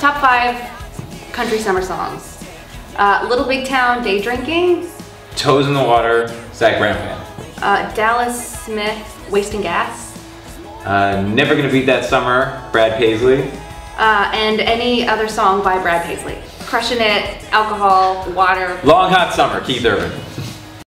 top 5 country summer songs. Little Big Town, Day Drinking. Toes in the Water, Zach Bryan. Dallas Smith, Wasting Gas. Never Gonna Beat That Summer, Brad Paisley. And any other song by Brad Paisley. Crushing It, Alcohol, Water. Long Hot Summer, Keith Urban.